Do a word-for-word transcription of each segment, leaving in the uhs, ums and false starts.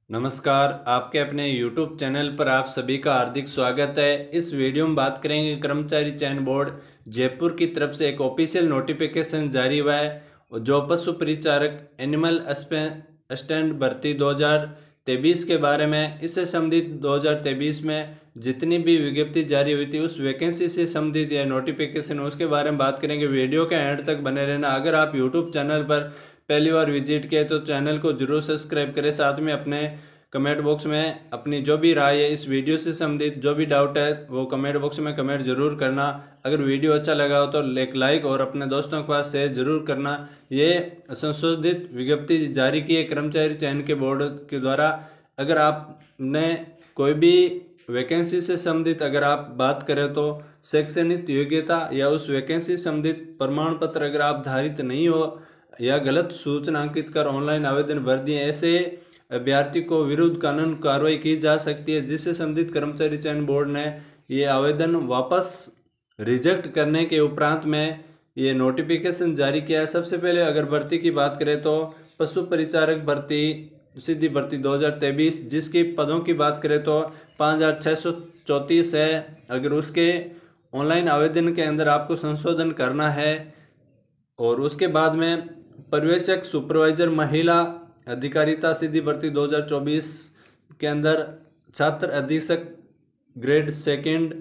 नमस्कार, आपके अपने यूट्यूब चैनल पर आप सभी का हार्दिक स्वागत है। इस वीडियो में बात करेंगे कर्मचारी चयन बोर्ड जयपुर की तरफ से एक ऑफिशियल नोटिफिकेशन जारी हुआ है जो पशु परिचारक एनिमल असिस्टेंट भर्ती दो हज़ार तेईस के बारे में। इससे संबंधित दो हज़ार तेईस में जितनी भी विज्ञप्ति जारी हुई थी उस वैकेंसी से संबंधित यह नोटिफिकेशन उसके बारे में बात करेंगे। वीडियो के एंड तक बने रहना। अगर आप यूट्यूब चैनल पर पहली बार विजिट किए तो चैनल को जरूर सब्सक्राइब करें। साथ में अपने कमेंट बॉक्स में अपनी जो भी राय है इस वीडियो से संबंधित जो भी डाउट है वो कमेंट बॉक्स में कमेंट जरूर करना। अगर वीडियो अच्छा लगा हो तो एक लाइक और अपने दोस्तों के पास शेयर जरूर करना। ये संशोधित विज्ञप्ति जारी की है कर्मचारी चयन के बोर्ड के द्वारा। अगर आपने कोई भी वैकेंसी से संबंधित अगर आप बात करें तो शैक्षणिक योग्यता या उस वैकेंसी संबंधित प्रमाण पत्र अगर आप धारित नहीं हो या गलत सूचना अंकित कर ऑनलाइन आवेदन भर दिए, ऐसे अभ्यर्थी को विरुद्ध कानून कार्रवाई की जा सकती है, जिससे संबंधित कर्मचारी चयन बोर्ड ने ये आवेदन वापस रिजेक्ट करने के उपरांत में ये नोटिफिकेशन जारी किया है। सबसे पहले अगर भर्ती की बात करें तो पशु परिचारक भर्ती सीधी भर्ती दो हज़ार तेईस, जिसकी पदों की बात करें तो पाँच हज़ार छः सौ चौंतीस है। अगर उसके ऑनलाइन आवेदन के अंदर आपको संशोधन करना है और उसके बाद में पर्यवेक्षक सुपरवाइजर महिला अधिकारिता सीधी भर्ती दो हज़ार चौबीस के अंदर छात्र अधीक्षक ग्रेड सेकंड,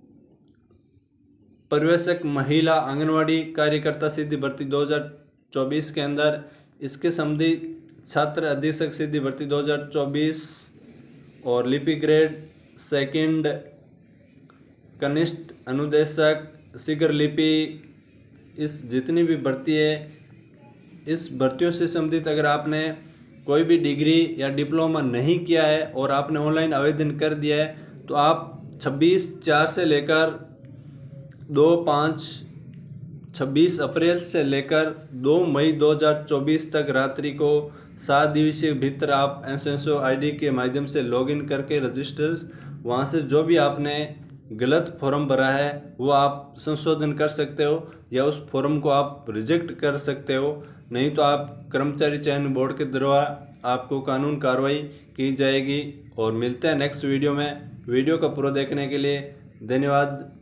पर्यवेक्षक महिला आंगनवाड़ी कार्यकर्ता सीधी भर्ती दो हज़ार चौबीस के अंदर इसके संबंधी छात्र अधीक्षक सीधी भर्ती दो हज़ार चौबीस और लिपि ग्रेड सेकंड कनिष्ठ अनुदेशक शीघ्र लिपि, इस जितनी भी भर्ती है इस भर्तियों से संबंधित अगर आपने कोई भी डिग्री या डिप्लोमा नहीं किया है और आपने ऑनलाइन आवेदन कर दिया है तो आप छब्बीस चार से लेकर दो पाँच छब्बीस अप्रैल से लेकर दो मई दो हज़ार चौबीस तक रात्रि को सात दिवसीय भीतर आप S S O I D के माध्यम से लॉगिन करके रजिस्टर वहाँ से जो भी आपने गलत फॉर्म भरा है वो आप संशोधन कर सकते हो या उस फॉर्म को आप रिजेक्ट कर सकते हो। नहीं तो आप कर्मचारी चयन बोर्ड के द्वारा आपको कानून कार्रवाई की जाएगी। और मिलते हैं नेक्स्ट वीडियो में। वीडियो का पूरा देखने के लिए धन्यवाद।